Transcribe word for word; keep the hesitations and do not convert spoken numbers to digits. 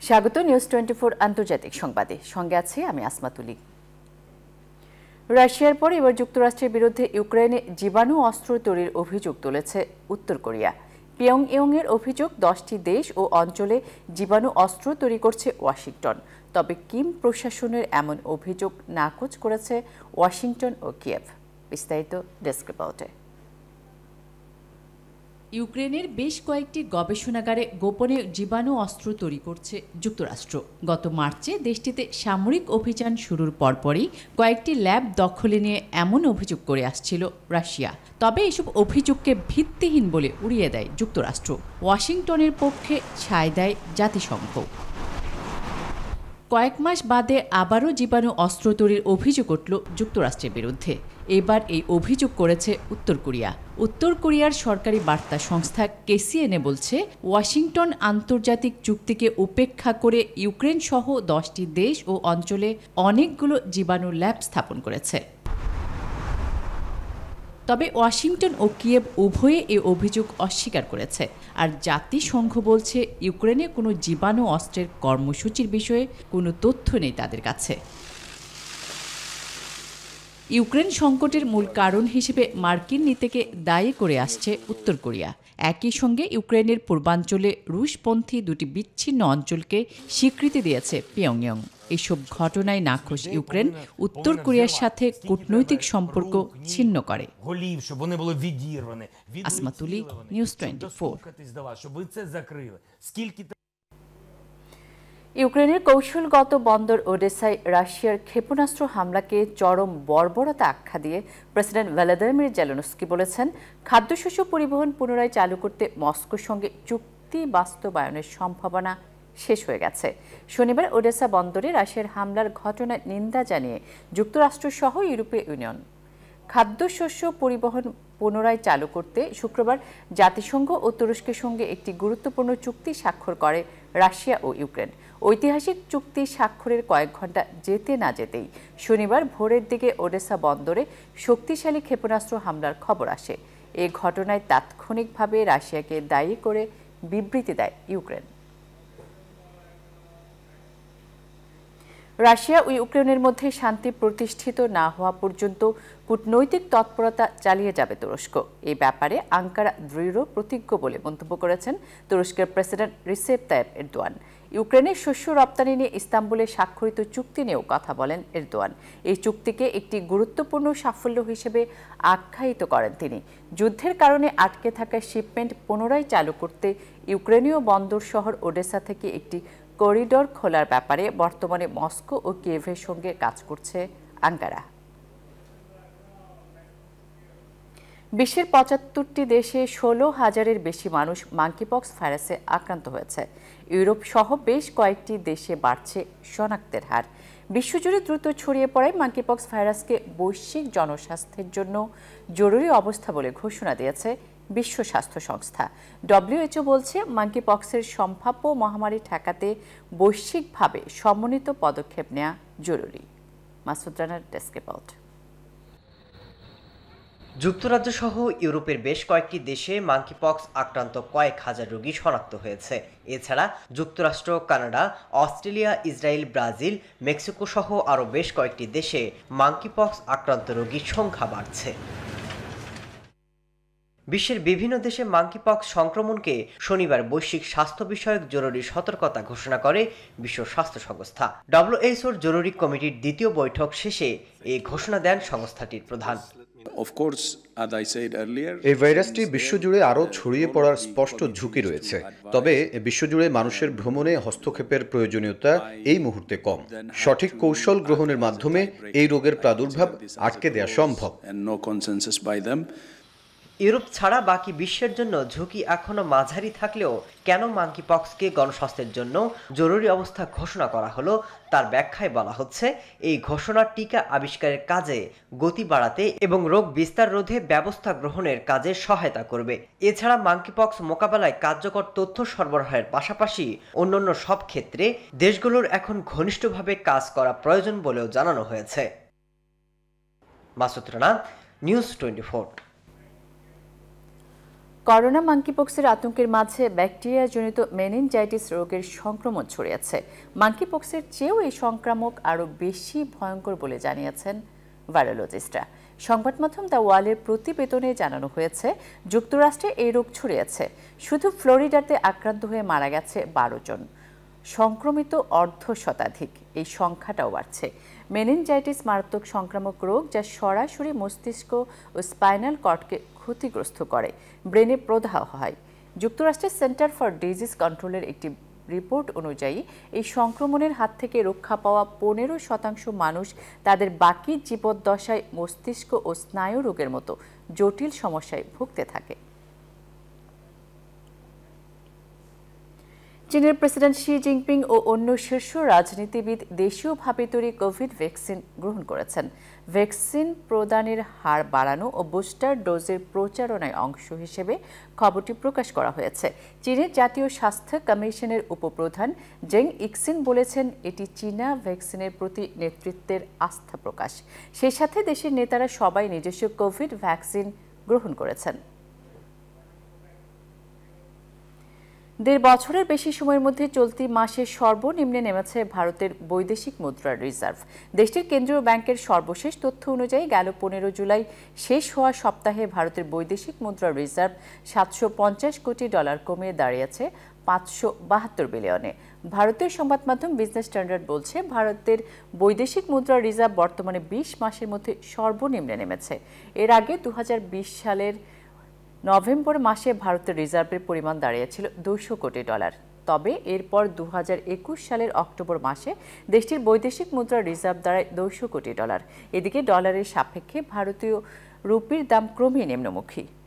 স্বাগত news twenty four আন্তর্জাতিক সংবাদে, সঙ্গে আছে আমি আসমাতুলি। রাশিয়ার পর এবার যুক্তরাষ্ট্রের বিরুদ্ধে ইউক্রেনে জীবাণু অস্ত্র তৈরির অভিযোগ তুলেছে উত্তর কোরিয়া। পিয়ংইয়ং এর অভিযোগ দশটি দেশ ও অঞ্চলে জীবাণু অস্ত্র তৈরি করছে ওয়াশিংটন। তবে কিম প্রশাসনের এমন অভিযোগ নাকচ করেছে ওয়াশিংটন ও কিয়েভ। বিস্তারিত ডেস্ক রিপোর্টে। ইউক্রেনের বেশ কয়েকটি গবেষণাগারে গোপনে জীবাণু অস্ত্র তৈরি করছে যুক্তরাষ্ট্র। গত মার্চে দেশটিতে সামরিক অভিযান শুরুর পরপরই কয়েকটি ল্যাব দখলে নিয়ে এমন অভিযোগ করে আসছিল রাশিয়া। তবে এসব অভিযোগকে ভিত্তিহীন বলে উড়িয়ে দেয় যুক্তরাষ্ট্র। ওয়াশিংটনের পক্ষে ছাই দেয় জাতিসংঘ। কয়েক মাস বাদে আবারও জীবাণু অস্ত্র তৈরির অভিযোগ উঠল যুক্তরাষ্ট্রের বিরুদ্ধে। এবার এই অভিযোগ করেছে উত্তর কোরিয়া। উত্তর কোরিয়ার সরকারি বার্তা সংস্থা কেসিএনএ বলছে, ওয়াশিংটন আন্তর্জাতিক চুক্তিকে উপেক্ষা করে ইউক্রেন সহ দশটি দেশ ও অঞ্চলে অনেকগুলো জীবাণু ল্যাব স্থাপন করেছে। তবে ওয়াশিংটন ও কিয়েভ উভয়ে এই অভিযোগ অস্বীকার করেছে। আর জাতিসংঘ বলছে, ইউক্রেনে কোনো জীবাণু অস্ত্রের কর্মসূচির বিষয়ে কোনো তথ্য নেই তাদের কাছে। ইউক্রেন সংকটের মূল কারণ হিসেবে মার্কিন নীতিকে দায়ী করে আসছে উত্তর কোরিয়া। একই সঙ্গে ইউক্রেনের পূর্বাঞ্চলে রুশপন্থী দুটি বিচ্ছিন্ন অঞ্চলকে স্বীকৃতি দিয়েছে পিয়ংইয়ং। এসব ঘটনায় নাখোশ ইউক্রেন উত্তর কোরিয়ার সাথে কূটনৈতিক সম্পর্ক ছিন্ন করে। Asmatuli, news twenty four. ইউক্রেনের কৌশলগত বন্দর ওডেসায় রাশিয়ার ক্ষেপণাস্ত্র হামলাকে চরম বর্বরতা আখ্যা দিয়ে প্রেসিডেন্ট ভলোদিমির জেলেনস্কি বলেছেন, খাদ্যশস্য পরিবহন পুনরায় চালু করতে মস্কোর সঙ্গে চুক্তি বাস্তবায়নের সম্ভাবনা শেষ হয়ে গেছে। শনিবার ওডেসা বন্দরে রাশিয়ার হামলার ঘটনার নিন্দা জানিয়ে যুক্তরাষ্ট্র সহ ইউরোপীয় ইউনিয়ন খাদ্যশস্য পরিবহন পুনরায় চালু করতে শুক্রবার জাতিসংঘ ও তুরস্কের সঙ্গে একটি গুরুত্বপূর্ণ চুক্তি স্বাক্ষর করে রাশিয়া ও ইউক্রেন। ঐতিহাসিক চুক্তি স্বাক্ষরের কয়েক ঘণ্টা যেতে না যেতেই শনিবার ভোরের দিকে ওডেসা বন্দরে শক্তিশালী ক্ষেপণাস্ত্র হামলার খবর আসে। এ ঘটনায় তাৎক্ষণিকভাবে রাশিয়াকে দায়ী করে বিবৃতি দেয় ইউক্রেন। রাশিয়া ও ইউক্রেনের মধ্যে শান্তি প্রতিষ্ঠিত না হওয়া পর্যন্ত কূটনৈতিক তৎপরতা চালিয়ে যাবে তুরস্ক। এই ব্যাপারে আঙ্কারা দৃঢ় প্রতিজ্ঞ বলে মন্তব্য করেছেন তুরস্কের প্রেসিডেন্ট রিসেপ তাইপ এরদোয়ান। ইউক্রেনের শস্য রপ্তানি নিয়ে ইস্তাম্বুলে স্বাক্ষরিত চুক্তি নিয়েও কথা বলেন এরদোয়ান। এই চুক্তিকে একটি গুরুত্বপূর্ণ সাফল্য হিসেবে আখ্যায়িত করেন তিনি। যুদ্ধের কারণে আটকে থাকা শিপমেন্ট পুনরায় চালু করতে ইউক্রেনীয় বন্দর শহর ওডেসা থেকে একটি করিডোর খোলার ব্যাপারে বর্তমানে মস্কো ও কিয়েভের সঙ্গে কাজ করছে আঙ্কারা। বিশ্বের পঁচাত্তরটি দেশে ষোলো হাজারের বেশি মানুষ মাঙ্কিপক্স ভাইরাসে আক্রান্ত হয়েছে। ইউরোপ সহ বেশ কয়েকটি দেশে বাড়ছে শনাক্তের হার। বিশ্বজুড়ে দ্রুত ছড়িয়ে পড়ায় মাঙ্কিপক্স ভাইরাসকে বৈশ্বিক জনস্বাস্থ্যের জন্য জরুরি অবস্থা বলে ঘোষণা দিয়েছে বিশ্ব স্বাস্থ্য সংস্থা। ডব্লিউএইচও বলছে, মাঙ্কিপক্সের সম্ভাব্য মহামারী ঠেকাতে বৈশ্বিকভাবে সমন্বিত পদক্ষেপ নেওয়া জরুরি। মাসুদ রানার ডেস্ক রিপোর্ট। যুক্তরাজ্য সহ ইউরোপের বেশ কয়েকটি দেশে মাঙ্কিপক্স আক্রান্ত কয়েক হাজার রোগী শনাক্ত হয়েছে। এছাড়া যুক্তরাষ্ট্র, Canada, Australia, Israel, Brazil, Mexico সহ আরও বেশ কয়েকটি দেশে মাঙ্কিপক্স আক্রান্ত রোগীর সংখ্যা বাড়ছে। বিশ্বের বিভিন্ন দেশে মাঙ্কিপক্স সংক্রমণকে শনিবার বৈশ্বিক স্বাস্থ্য বিষয়ক জরুরি সতর্কতা ঘোষণা করে বিশ্ব স্বাস্থ্য সংস্থা। ডব্লিউএইচওর জরুরি কমিটির দ্বিতীয় বৈঠক শেষে এই ঘোষণা দেন সংস্থাটির প্রধান। এই ভাইরাসটি বিশ্বজুড়ে আরও ছড়িয়ে পড়ার স্পষ্ট ঝুঁকি রয়েছে, তবে বিশ্বজুড়ে মানুষের ভ্রমণে হস্তক্ষেপের প্রয়োজনীয়তা এই মুহূর্তে কম। সঠিক কৌশল গ্রহণের মাধ্যমে এই রোগের প্রাদুর্ভাব আটকে দেওয়া সম্ভব। ইউরোপ ছাড়া বাকি বিশ্বের জন্য ঝুঁকি এখনো মাঝারি থাকলেও কেন মাঙ্কিপক্সকে গণস্বাস্থ্যের জন্য জরুরি অবস্থা ঘোষণা করা হলো তার ব্যাখ্যায় বলা হচ্ছে, এই ঘোষণা টিকা আবিষ্কারের কাজে গতি বাড়াতে এবং রোগ বিস্তার রোধে ব্যবস্থা গ্রহণের কাজে সহায়তা করবে। এছাড়া মাঙ্কিপক্স মোকাবেলায় কার্যকর তথ্য সরবরাহের পাশাপাশি অন্যান্য সব ক্ষেত্রে দেশগুলোর এখন ঘনিষ্ঠভাবে কাজ করা প্রয়োজন বলেও জানানো হয়েছে। Masud Rana, news twenty four. Corona মাঙ্কিপক্সের আতঙ্কের মাঝে ব্যাকটেরিয়াজনিত মেনিনজাইটিস রোগের সংক্রমণ ছড়িয়েছে। মাঙ্কিপক্সের চেয়েও এই সংক্রামক আরও বেশি ভয়ঙ্কর বলে জানিয়েছেন ভাইরোলজিস্টরা। সংবাদ মাধ্যম দ্য ওয়ালের প্রতিবেদনে জানানো হয়েছে, যুক্তরাষ্ট্রে এই রোগ ছড়িয়েছে। শুধু ফ্লোরিডাতে আক্রান্ত হয়ে মারা গেছে বারো জন, সংক্রমিত অর্ধ শতাধিক। এই সংখ্যাটাও বাড়ছে। মেনিনজাইটিস মারাত্মক সংক্রামক রোগ, যা সরাসরি মস্তিষ্ক ও স্পাইনাল কর্ডকে ক্ষতিগ্রস্ত করে, ব্রেনে প্রদাহ হয়। যুক্তরাষ্ট্রের সেন্টার ফর ডিজিজ কন্ট্রোলের একটি রিপোর্ট অনুযায়ী এই সংক্রমণের হাত থেকে রক্ষা পাওয়া পনেরো শতাংশ মানুষ তাদের বাকি জীবদ্দশায় মস্তিষ্ক ও স্নায়ু রোগের মতো জটিল সমস্যায় ভুগতে থাকে। চীনের প্রেসিডেন্ট শি জিনপিং ও অন্য শীর্ষ রাজনীতিবিদ দেশীয়ভাবে তৈরি কোভিড ভ্যাকসিন গ্রহণ করেছেন। ভ্যাকসিন প্রদানের হার বাড়ানো ও বুস্টার ডোজের প্রচারণায় অংশ হিসেবে খবরটি প্রকাশ করা হয়েছে। চীনের জাতীয় স্বাস্থ্য কমিশনের উপপ্রধান জেং ইক্সিন বলেছেন, এটি চীনা ভ্যাকসিনের প্রতি নেতৃত্বের আস্থা প্রকাশ। সেই সাথে দেশের নেতারা সবাই নিজস্ব কোভিড ভ্যাকসিন গ্রহণ করেছেন। দেড় বছরের বেশি সময়ের মধ্যে চলতি মাসে সর্বনিম্নে নেমেছে ভারতের বৈদেশিক মুদ্রার রিজার্ভ। দেশটির কেন্দ্রীয় ব্যাংকের সর্বশেষ তথ্য অনুযায়ী গেল পনেরো জুলাই শেষ হওয়া সপ্তাহে ভারতের বৈদেশিক মুদ্রার রিজার্ভ সাতশো পঞ্চাশ কোটি ডলার কমে দাঁড়িয়েছে পাঁচশো বাহাত্তর বিলিয়নে। ভারতীয় সংবাদ মাধ্যম বিজনেস স্ট্যান্ডার্ড বলছে, ভারতের বৈদেশিক মুদ্রার রিজার্ভ বর্তমানে বিশ মাসের মধ্যে সর্বনিম্নে নেমেছে। এর আগে দু হাজার বিশ সালের নভেম্বর মাসে ভারতের রিজার্ভের পরিমাণ দাঁড়িয়েছিল দুশো কোটি ডলার। তবে এরপর দু হাজার একুশ সালের অক্টোবর মাসে দেশটির বৈদেশিক মুদ্রার রিজার্ভ দাঁড়ায় দুশো কোটি ডলার। এদিকে ডলারের সাপেক্ষে ভারতীয় রুপির দাম ক্রমেই নিম্নমুখী।